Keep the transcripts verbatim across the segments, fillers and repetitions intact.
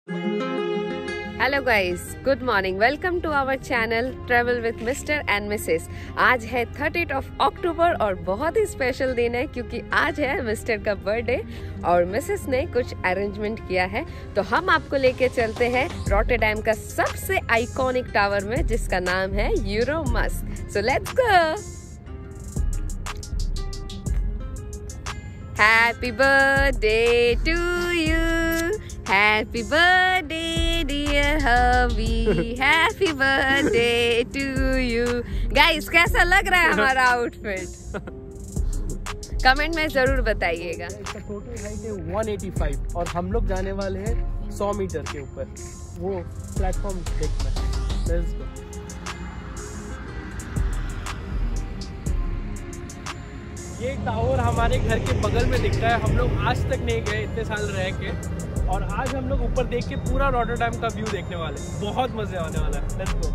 Hello guys, good morning. Welcome to our channel travel with mister and missus. आज है thirtieth of October और बहुत ही special दिन है क्योंकि आज है मिस्टर का बर्थडे और मिसेस ने कुछ अरेंजमेंट किया है। तो हम आपको लेके चलते हैं रॉटरडैम का सबसे आइकॉनिक टावर में जिसका नाम है Euromast. So let's go. Happy birthday to you, happy birthday dear hubby, happy birthday to you. Guys, कैसा लग रहा है हमारा आउटफिट? कमेंट में जरूर बताइएगा। इसका टोटल हाइट है एक सौ पचासी और हम लोग जाने वाले हैं सौ मीटर के ऊपर, वो प्लेटफॉर्म देखना। Let's go. ये टावर हमारे घर के बगल में दिख रहा है। हम लोग आज तक नहीं गए इतने साल रह के, और आज हम लोग ऊपर देख के पूरा रॉटरडैम का व्यू देखने वाले हैं। बहुत मजे आने वाला है। Let's go.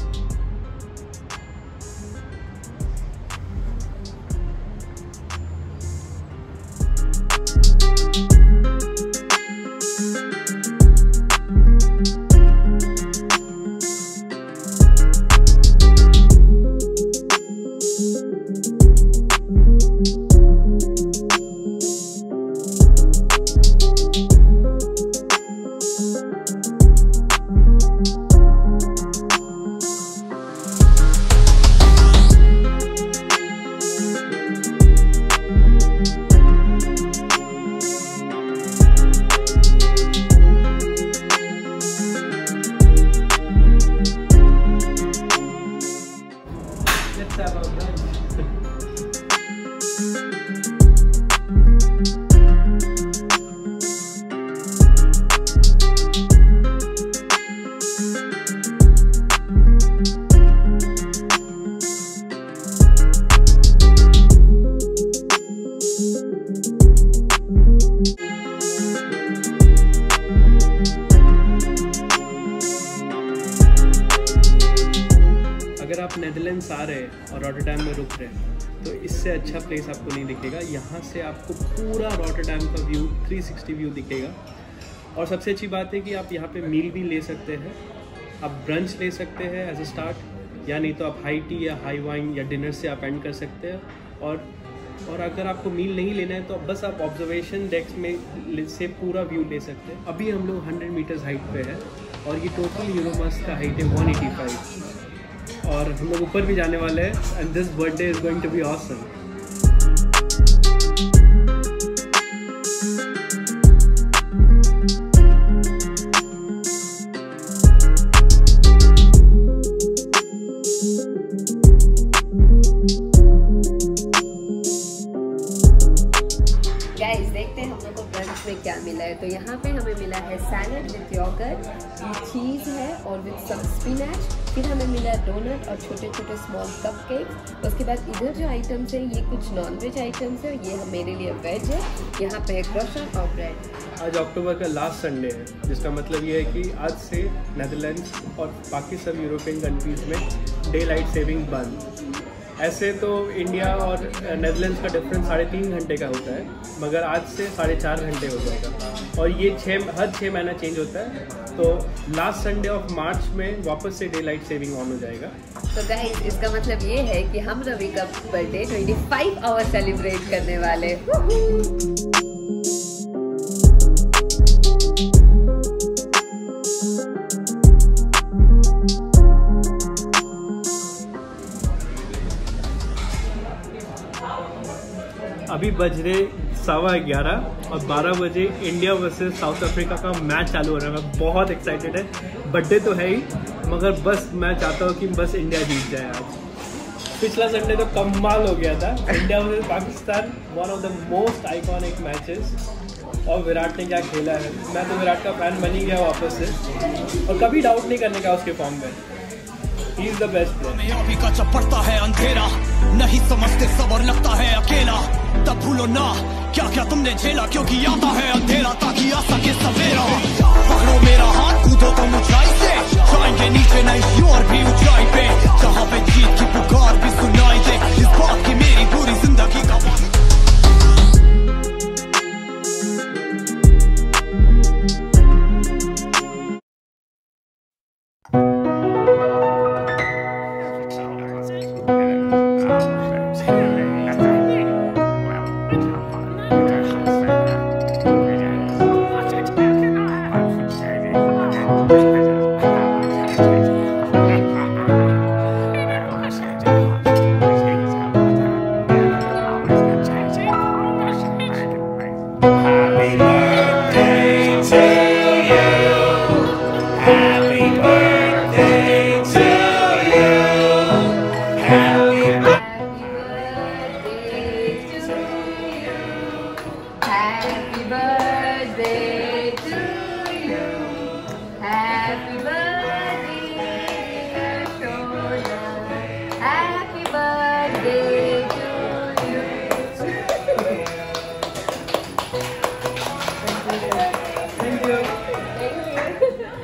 अगर आप नेदरलैंड्स आ रहे हैं और रॉटरडैम में रुक रहे हैं तो इससे अच्छा प्लेस आपको नहीं दिखेगा। यहाँ से आपको पूरा रॉटरडैम का व्यू तीन सौ साठ व्यू दिखेगा। और सबसे अच्छी बात है कि आप यहाँ पे मील भी ले सकते हैं। आप ब्रंच ले सकते हैं एज अ स्टार्ट, या नहीं तो आप हाई टी या हाई वाइन या डिनर से आप एंड कर सकते हैं। और और अगर आपको मील नहीं लेना है तो बस आप ऑब्जर्वेशन डेक्स में से पूरा व्यू ले सकते हैं। अभी हम लोग सौ मीटर्स हाइट पे है और ये टोटल यूरोमस्क का हाइट है एक सौ पचासी, और हम लोग ऊपर भी जाने वाले हैं। And this birthday is going to be awesome. Guys, देखते हैं हम लोग को ब्रंच में क्या मिला है। तो यहाँ पे हमें मिला है सैलेड विद योगर्ट, ये चीज़ है और विद सम स्पिनच। फिर हमें मिला डोनट और छोटे छोटे स्मॉल कपकेक्स। उसके बाद इधर जो आइटम्स हैं ये कुछ नॉन वेज आइटम्स है, ये मेरे लिए वेज है। यहाँ पे है क्रॉसन और ब्रेड। आज अक्टूबर का लास्ट संडे है, जिसका मतलब ये है कि आज से नेदरलैंड्स और बाकी सब यूरोपियन कंट्रीज़ में डे लाइट सेविंग बंद। ऐसे तो इंडिया और नेदरलैंड्स का डिफरेंस साढ़े तीन घंटे का होता है, मगर आज से साढ़े चार घंटे हो जाएगा। और ये छः हर छः महीना चेंज होता है। तो लास्ट संडे ऑफ मार्च में वापस से डे लाइट सेविंग ऑन हो जाएगा। तो गाइस, इसका मतलब ये है कि हम रवि का बर्थडे पच्चीस आवर सेलिब्रेट करने वाले। अभी बज रहे सवा ग्यारह और बारह बजे इंडिया वर्सेस साउथ अफ्रीका का मैच चालू हो रहा है। मैं बहुत एक्साइटेड है। बर्थडे तो है ही, मगर बस मैं चाहता हूँ कि बस इंडिया जीत जाए आज। पिछला संडे तो कमाल हो गया था। India versus Pakistan, one of the most iconic matches, और विराट ने क्या खेला है। मैं तो विराट का फैन बन ही गया वापस से, और कभी डाउट नहीं करने का उसके फॉर्म में। He is the best player. अभी का जब पड़ता है अंधेरा, नहीं समझते सबर लगता है अकेला। तब भूलो ना क्या क्या तुमने झेला, क्योंकि आता है अंधेरा ताकि आ सके सवेरा। पकड़ो मेरा हाथ, कूदो तुम ऊंचाई से, जाएंगे नीचे नहीं और भी ऊंचाई पे, जहाँ पे जीत की पुकार भी सुनाई दे। इस बात की मेरी पूरी जिंदगी का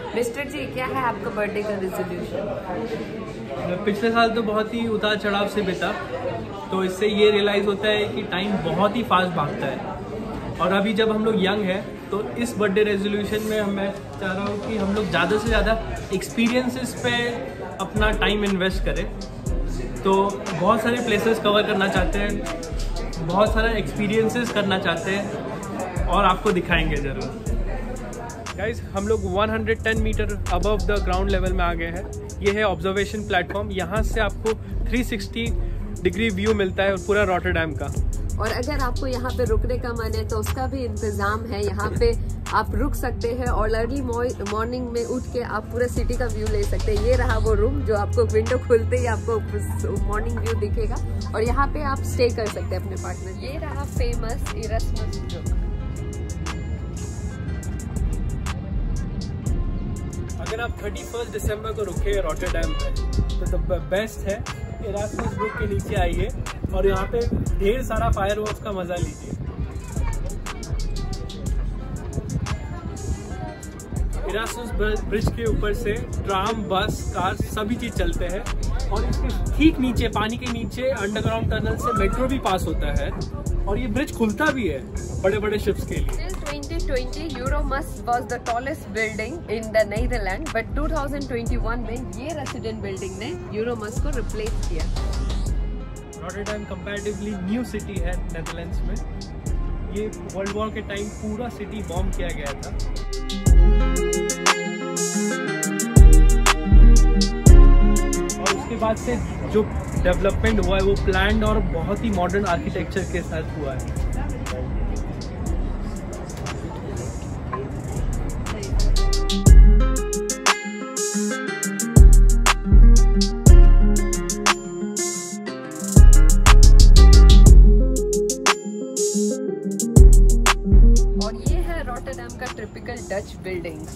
मिस्टर जी, क्या है आपका बर्थडे का रेजोल्यूशन? पिछले साल तो बहुत ही उतार चढ़ाव से बीता, तो इससे ये रियलाइज़ होता है कि टाइम बहुत ही फास्ट भागता है। और अभी जब हम लोग यंग हैं तो इस बर्थडे रेजोल्यूशन में मैं चाह रहा हूँ कि हम लोग ज़्यादा से ज़्यादा एक्सपीरियंसेस पे अपना टाइम इन्वेस्ट करें। तो बहुत सारे प्लेसेस कवर करना चाहते हैं, बहुत सारा एक्सपीरियंसेस करना चाहते हैं और आपको दिखाएंगे ज़रूर। गाइस, हम लोग एक सौ दस metre above the ground level में आ गए हैं। ये है ऑब्जर्वेशन प्लेटफॉर्म। यहाँ से आपको तीन सौ साठ डिग्री व्यू मिलता है और पूरा रॉटरडैम का। और अगर आपको यहाँ पे रुकने का मन है तो उसका भी इंतजाम है। यहाँ पे आप रुक सकते हैं और अर्ली मॉर्निंग में उठ के आप पूरा सिटी का व्यू ले सकते हैं। ये रहा वो रूम जो आपको विंडो खुलते ही आपको मॉर्निंग व्यू दिखेगा और यहाँ पे आप स्टे कर सकते हैं अपने पार्टनर। ये रहा फेमस इरास्मस ब्रुक। अगर आप इकतीस दिसंबर को रुके रॉटरडैम पे तो द बेस्ट है इरास्मस ब्रुक के नीचे आइए और यहाँ पे ढेर सारा फायरवर्क्स का मजा लीजिए। इरास्मस ब्रिज के ऊपर से ट्राम, बस, कार सभी चीज चलते हैं और इसके ठीक नीचे पानी के नीचे अंडरग्राउंड टनल से मेट्रो भी पास होता है और ये ब्रिज खुलता भी है बड़े बड़े शिप्स के लिए। twenty twenty Euromast was the tallest building in the Netherlands, but twenty twenty-one में ये रेसिडेंट बिल्डिंग ने यूरोमस्ट को रिप्लेस किया। रॉटरडैम कंपैरेटिवली न्यू सिटी है नेदरलैंड्स में। ये वर्ल्ड वॉर के टाइम पूरा सिटी बॉम्ब किया गया था। और उसके बाद से जो डेवलपमेंट हुआ है वो प्लान्ड और बहुत ही मॉडर्न आर्किटेक्चर के साथ हुआ है। और ये है रॉटरडैम का typical Dutch buildings.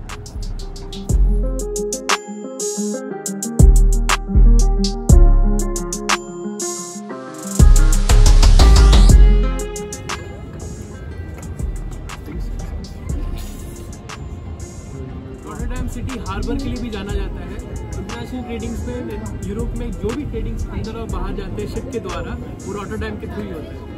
Rotterdam city harbour के लिए भी जाना जाता है। इंटरनेशनल ट्रेडिंग्स में यूरोप में जो भी ट्रेडिंग्स अंदर और बाहर जाते हैं शिप के द्वारा, वो रॉटरडैम के थ्रू ही होता है।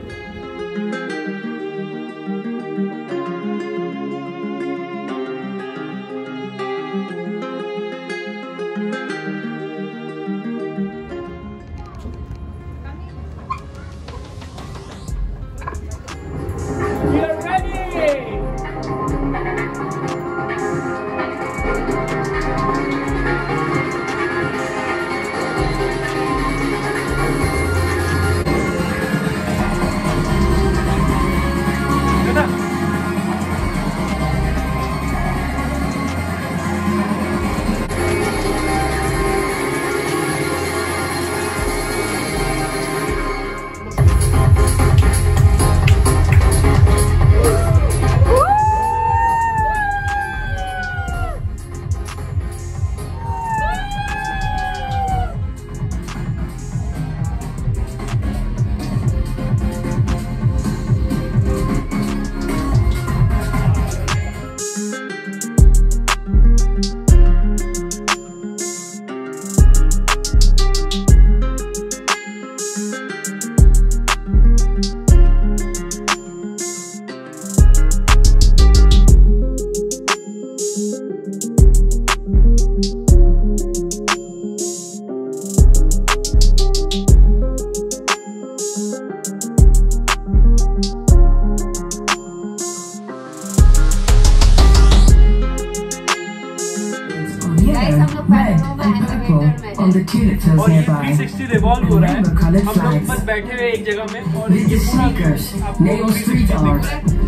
और ये तीन सौ साठ रिवॉल्व हो रहा है। हम लोग बस बैठे हुए एक जगह में और ये पूरा आपको तीन सौ साठ दिख रहा है।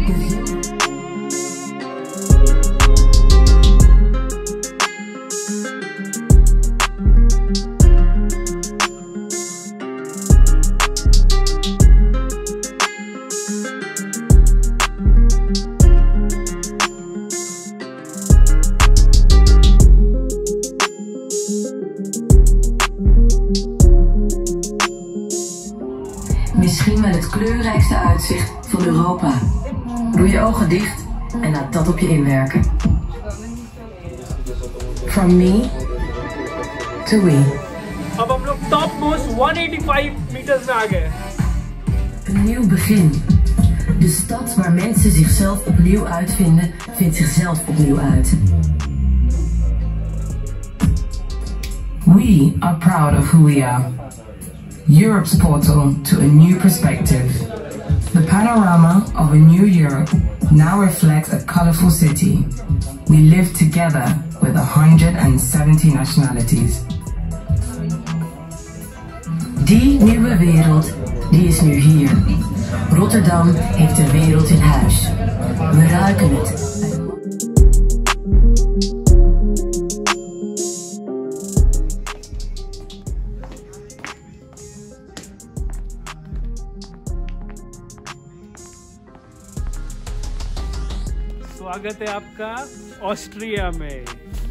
Misschien wel het kleurrijkste uitzicht van Europa. Doe je ogen dicht en laat dat op je inwerken. From me to we. अब हम लोग टॉप मोस्ट एक सौ पचासी meters में आ गए. Een nieuw begin. De stad waar mensen zichzelf opnieuw uitvinden, vindt zichzelf opnieuw uit. We are proud of who we are. Europe's portal to a new perspective. The panorama of a new Europe now reflects a colorful city. We live together with one hundred seventy nationalities. Die nieuwe wereld, die is nu hier. Rotterdam heeft de wereld in huis. We ruiken het. स्वागत है आपका Austria में.